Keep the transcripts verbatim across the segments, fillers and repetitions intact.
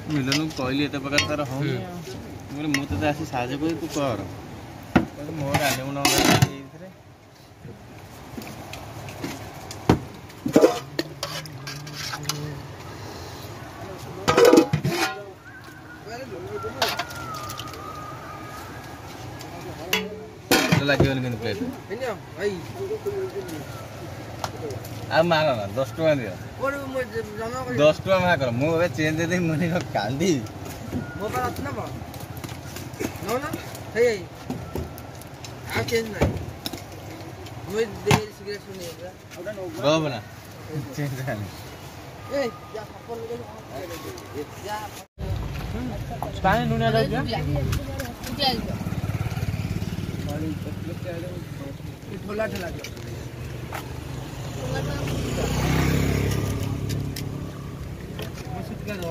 मिलन को कहली एत प्रकार तार हो मुझे आसी साहय कर तू कर मोर आने मुना लगे प्लेट आ मार ना दस टका दियो दस टका मार कर मुझे चेंज दे मुझे कांदी मो पर अछि ना बा नो ना हे आ चेंज नहीं मुझे दे सिगरेट सुनेगा गो बना चेंज नहीं ए या सफल लगे या पानी नुनिया जाऊ जा ठोला ठेला मस्त कर दो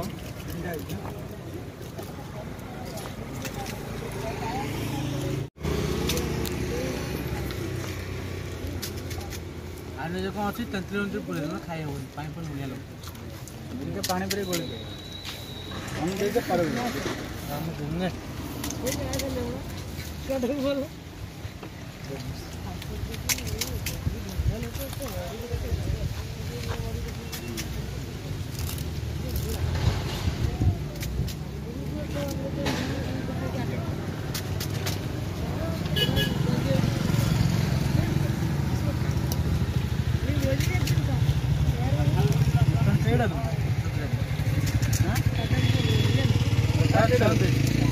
आने जो कौन सी तंत्री उनसे पूरे ना खाए हो पानी पर मुनिया लोग इनके पानी पर ही गोले गए हम देखे करो हम घूमने क्या ढंग बोलो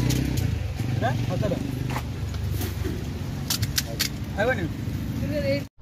हाँ